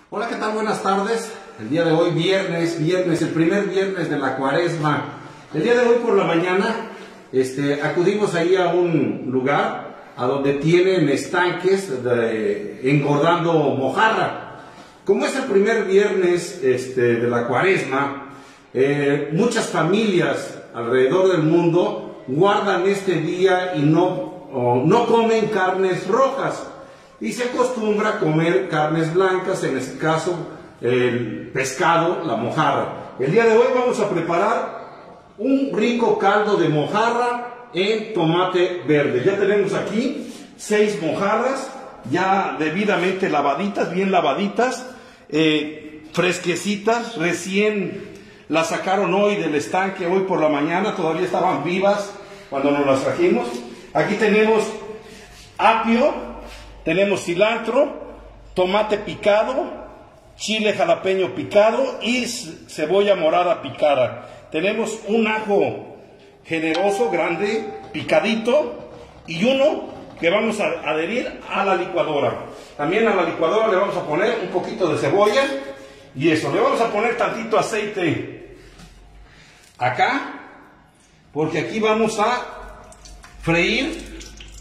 Hola, ¿qué tal? Buenas tardes. El día de hoy, viernes, el primer viernes de la cuaresma. El día de hoy por la mañana, acudimos ahí a un lugar a donde tienen estanques engordando mojarra. Como es el primer viernes de la cuaresma, muchas familias alrededor del mundo guardan este día y no comen carnes rojas. Y se acostumbra a comer carnes blancas, en este caso el pescado, la mojarra. El día de hoy vamos a preparar un rico caldo de mojarra en tomate verde. Ya tenemos aquí 6 mojarras, ya debidamente lavaditas, bien lavaditas, fresquecitas, recién las sacaron hoy del estanque, hoy por la mañana, todavía estaban vivas cuando nos las trajimos. Aquí tenemos apio, tenemos cilantro, tomate picado, chile jalapeño picado y cebolla morada picada. Tenemos un ajo generoso, grande, picadito, y uno que vamos a adherir a la licuadora. También a la licuadora le vamos a poner un poquito de cebolla y eso. Le vamos a poner tantito aceite acá, porque aquí vamos a freír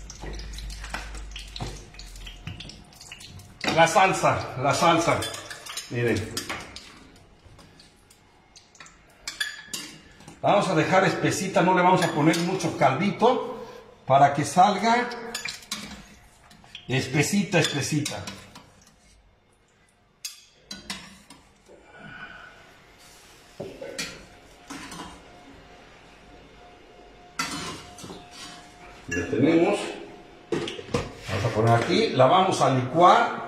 la salsa, miren. La vamos a dejar espesita, no le vamos a poner mucho caldito para que salga espesita. Ya tenemos. Vamos a poner aquí, la vamos a licuar.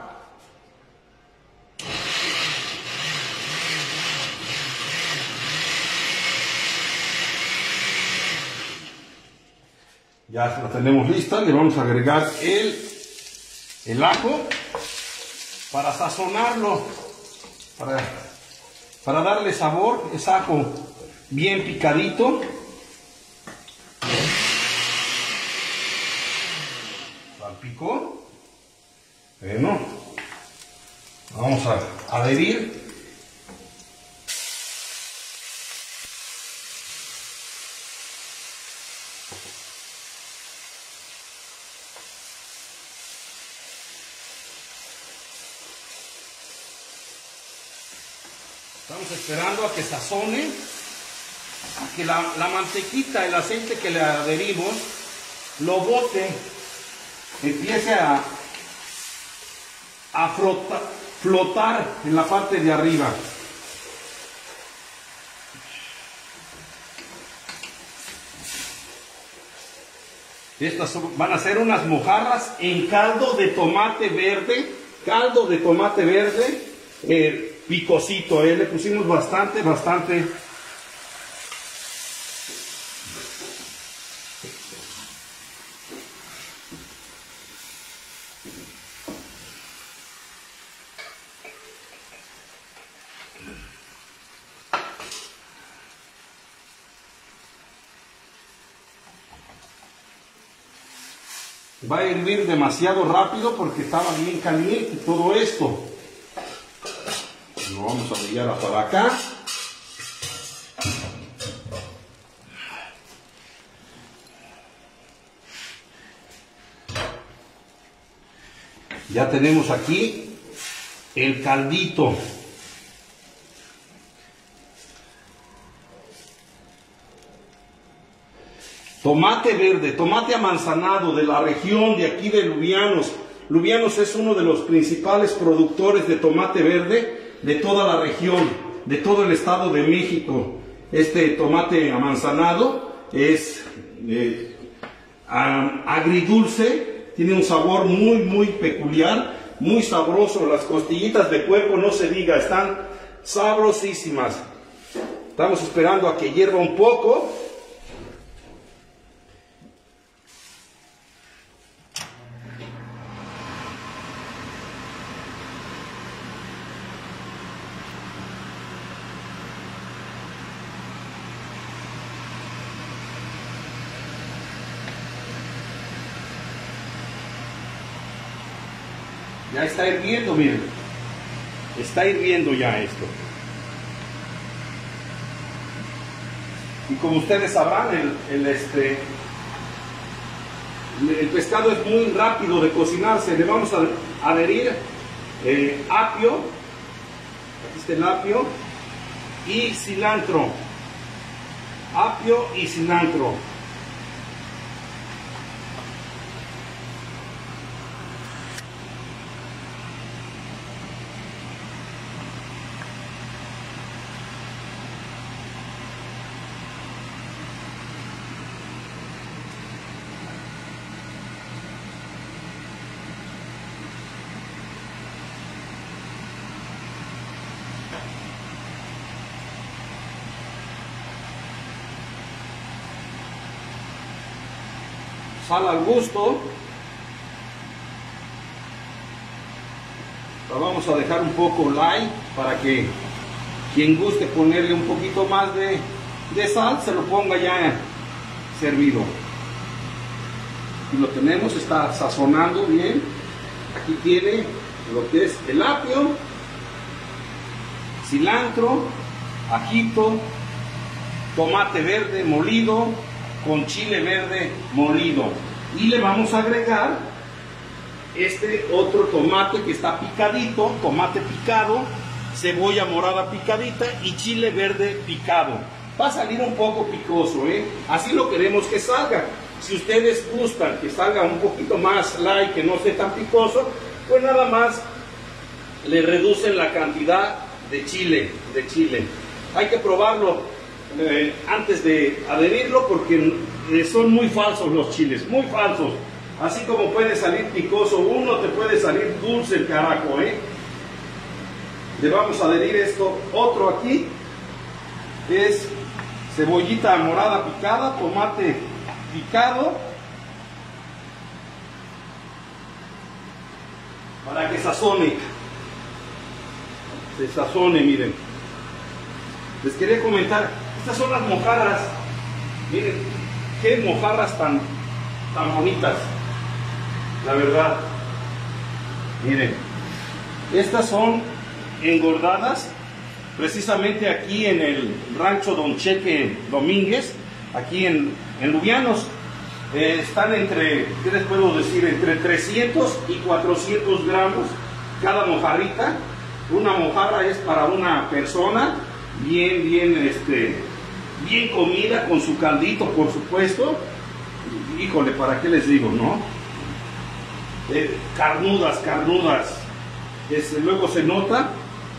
Ya la tenemos lista, le vamos a agregar el ajo para sazonarlo, para darle sabor. Es ajo bien picadito. Salpicó. Bueno, vamos a adherir. Estamos esperando a que sazone, a que la mantequita, el aceite que le adherimos, lo bote, empiece a flotar en la parte de arriba. Estas van a ser unas mojarras en caldo de tomate verde, picosito, le pusimos bastante. Va a hervir demasiado rápido porque estaba bien caliente todo esto. Lo vamos a brillar para acá. Ya tenemos aquí el caldito. Tomate verde, tomate amanzanado de la región de aquí de Lubianos. Lubianos es uno de los principales productores de tomate verde de toda la región, de todo el estado de México. Este tomate amanzanado es agridulce, tiene un sabor muy peculiar, muy sabroso. Las costillitas de puerco, no se diga, están sabrosísimas. Estamos esperando a que hierva un poco. Ya está hirviendo, miren. Está hirviendo ya esto. Y como ustedes sabrán, el pescado es muy rápido de cocinarse. Le vamos a adherir apio, aquí está el apio, y cilantro. Apio y cilantro. Sal al gusto. La vamos a dejar un poco light para que quien guste ponerle un poquito más de sal se lo ponga ya servido. Y lo tenemos, está sazonando bien. Aquí tiene lo que es el apio, cilantro, ajito, tomate verde molido con chile verde molido, y le vamos a agregar este otro tomate que está picadito, tomate picado, cebolla morada picadita y chile verde picado. Va a salir un poco picoso, así lo queremos que salga. Si ustedes gustan que salga un poquito más light, que no esté tan picoso, pues nada más le reducen la cantidad de chile. Hay que probarlo antes de adherirlo, porque son muy falsos los chiles, muy falsos. Así como puede salir picoso uno, te puede salir dulce el carajo, Le vamos a adherir esto. Otro aquí es cebollita morada picada, tomate picado, para que se sazone, miren. Les quería comentar, estas son las mojarras. Miren, qué mojarras tan bonitas, la verdad. Miren, estas son engordadas precisamente aquí en el rancho Don Cheque Domínguez, aquí en Lubianos. Están entre, ¿qué les puedo decir? Entre 300 y 400 gramos cada mojarrita. Una mojarra es para una persona bien comida, con su caldito, por supuesto. Híjole, ¿para qué les digo, no? Carnudas. Luego se nota,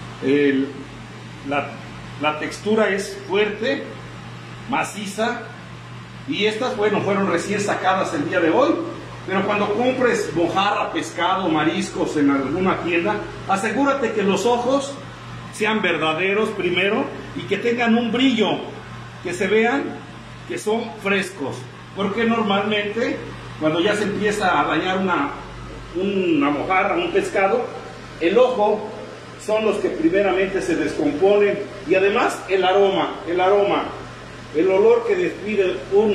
la textura es fuerte, maciza. Y estas, bueno, fueron recién sacadas el día de hoy. Pero cuando compres mojarra, pescado, mariscos en alguna tienda, asegúrate que los ojos sean verdaderos primero y que tengan un brillo, que se vean que son frescos. Porque normalmente cuando ya se empieza a dañar una mojarra, un pescado, el ojo son los que primeramente se descomponen, y además el aroma, el olor que despide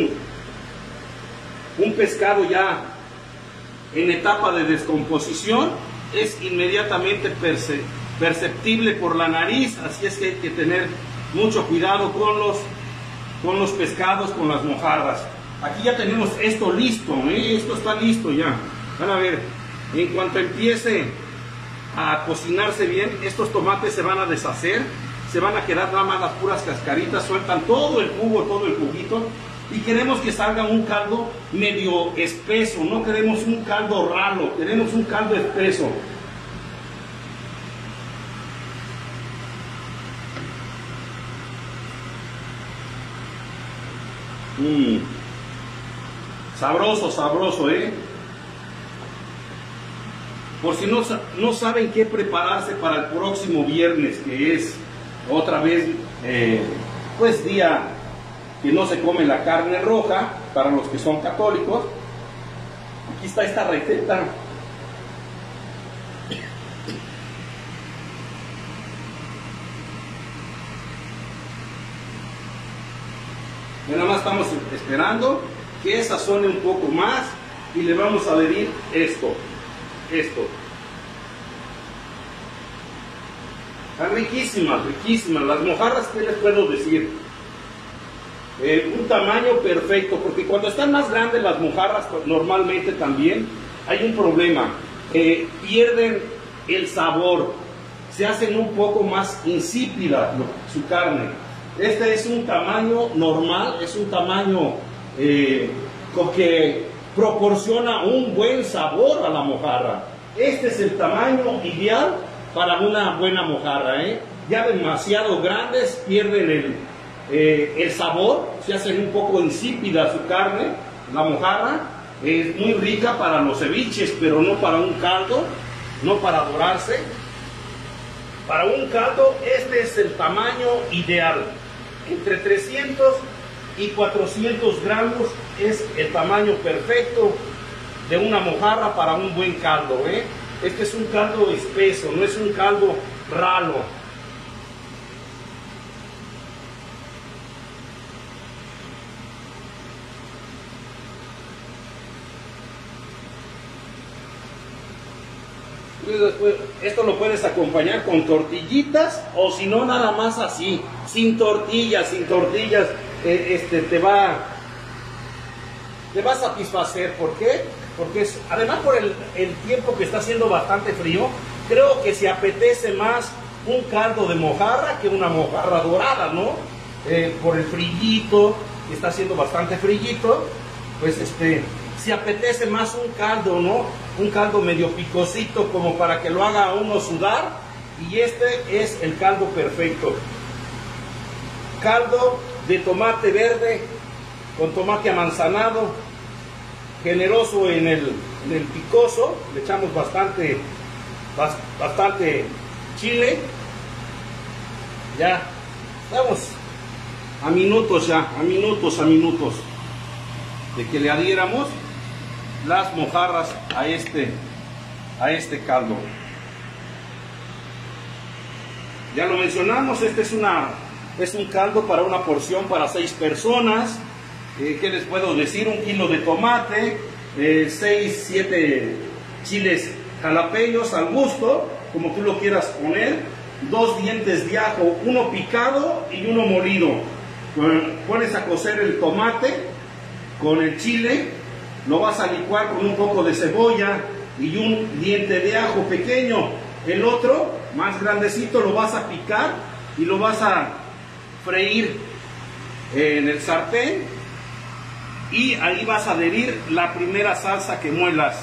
un pescado ya en etapa de descomposición es inmediatamente perceptible por la nariz. Así es que hay que tener mucho cuidado con los pescados, con las mojarras. Aquí ya tenemos esto listo, esto está listo ya. Van a ver, en cuanto empiece a cocinarse bien, estos tomates se van a deshacer, se van a quedar nada más las puras cascaritas, sueltan todo el jugo, todo el juguito, y queremos que salga un caldo medio espeso. No queremos un caldo ralo, queremos un caldo espeso. Sabroso, Por si no saben qué prepararse para el próximo viernes, que es otra vez, pues día que no se come la carne roja, para los que son católicos. Aquí está esta receta. Y nada más estamos esperando que sazone un poco más, y le vamos a adherir esto. Están riquísimas, riquísimas. Las mojarras, ¿qué les puedo decir? Un tamaño perfecto, porque cuando están más grandes las mojarras, pues, normalmente también hay un problema. Pierden el sabor, se hacen un poco más insípida su carne. Este es un tamaño normal, es un tamaño que proporciona un buen sabor a la mojarra. Este es el tamaño ideal para una buena mojarra, Ya demasiado grandes pierden el sabor, se hacen un poco insípida su carne. La mojarra es muy rica para los ceviches, pero no para un caldo, no para dorarse. Para un caldo este es el tamaño ideal. Entre 300 y 400 gramos es el tamaño perfecto de una mojarra para un buen caldo, Este es un caldo espeso, no es un caldo ralo. Esto lo puedes acompañar con tortillitas, o si no, nada más así, sin tortillas, te va a satisfacer. ¿Por qué? Porque además por el tiempo que está haciendo bastante frío, creo que se apetece más un caldo de mojarra que una mojarra dorada, ¿no? Por el frillito, que está haciendo bastante frillito, pues se apetece más un caldo, ¿no? Un caldo medio picosito, como para que lo haga a uno sudar, y este es el caldo perfecto. Caldo de tomate verde con tomate amanzanado, generoso en el picoso, le echamos bastante chile. Ya estamos a minutos de que le adhiéramos las mojarras a este caldo. Ya lo mencionamos, este es un caldo para una porción para 6 personas. ¿Qué les puedo decir? 1 kilo de tomate, 6-7 chiles jalapeños al gusto, como tú lo quieras poner, 2 dientes de ajo, uno picado y uno molido. Pones a cocer el tomate con el chile, lo vas a licuar con un poco de cebolla y un diente de ajo pequeño. El otro, más grandecito, lo vas a picar y lo vas a freír en el sartén, y ahí vas a adherir la primera salsa que muelas.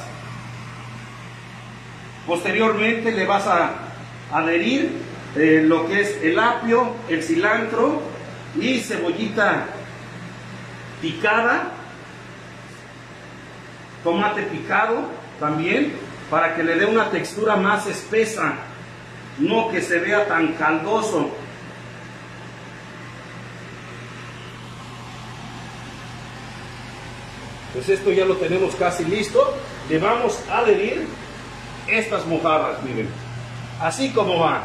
Posteriormente le vas a adherir lo que es el apio, el cilantro y cebollita picada, tomate picado también, para que le dé una textura más espesa, no que se vea tan caldoso. Pues esto ya lo tenemos casi listo. Le vamos a adherir estas mojarras, miren, así como va.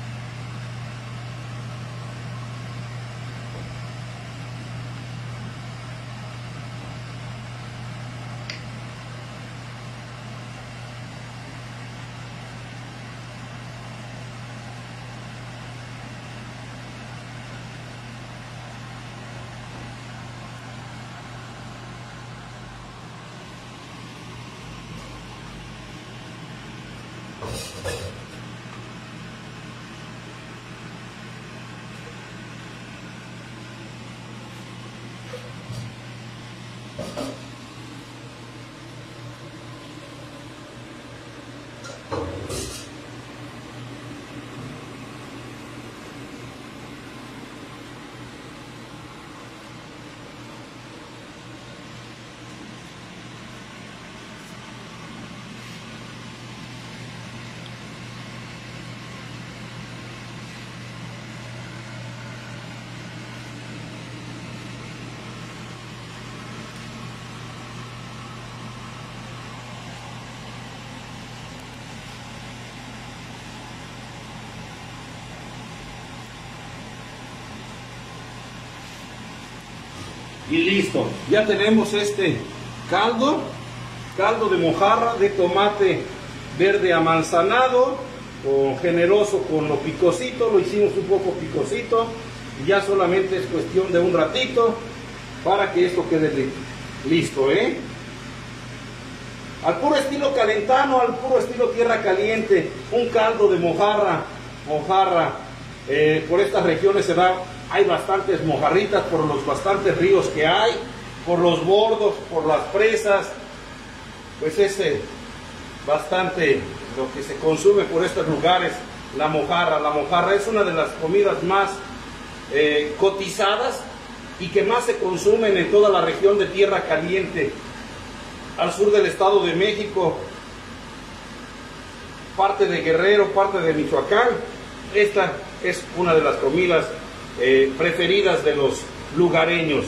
Y listo, ya tenemos este caldo de mojarra de tomate verde amanzanado generoso con lo picosito, lo hicimos un poco picosito y ya solamente es cuestión de un ratito para que esto quede listo, al puro estilo calentano, al puro estilo tierra caliente, un caldo de mojarra, por estas regiones hay bastantes mojarritas por los bastantes ríos que hay, por los bordos, por las presas, pues es bastante lo que se consume por estos lugares, la mojarra. La mojarra es una de las comidas más cotizadas y que más se consumen en toda la región de tierra caliente, al sur del Estado de México, parte de Guerrero, parte de Michoacán. Esta es una de las comidas preferidas de los lugareños.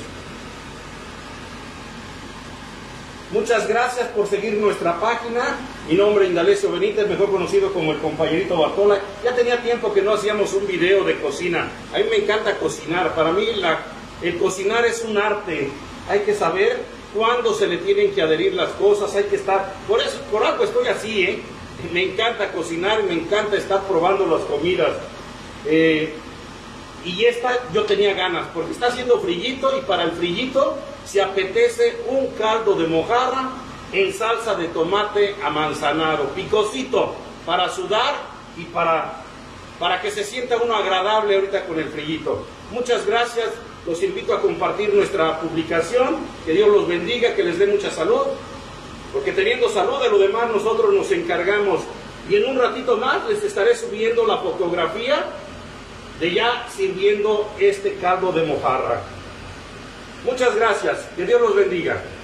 Muchas gracias por seguir nuestra página. Mi nombre es Indalecio Benítez, mejor conocido como el compañerito Bartola. Ya tenía tiempo que no hacíamos un video de cocina. A mí me encanta cocinar. Para mí el cocinar es un arte. Hay que saber cuándo se le tienen que adherir las cosas. Hay que estar... Por algo estoy así, Me encanta cocinar, me encanta estar probando las comidas. Y esta yo tenía ganas, porque está haciendo frillito y para el frillito se apetece un caldo de mojarra en salsa de tomate amanzanado, picosito, para sudar y para que se sienta uno agradable ahorita con el frillito. Muchas gracias, los invito a compartir nuestra publicación, que Dios los bendiga, que les dé mucha salud, porque teniendo salud de lo demás nosotros nos encargamos. Y en un ratito más les estaré subiendo la fotografía de ya sirviendo este caldo de mojarra. Muchas gracias, que Dios los bendiga.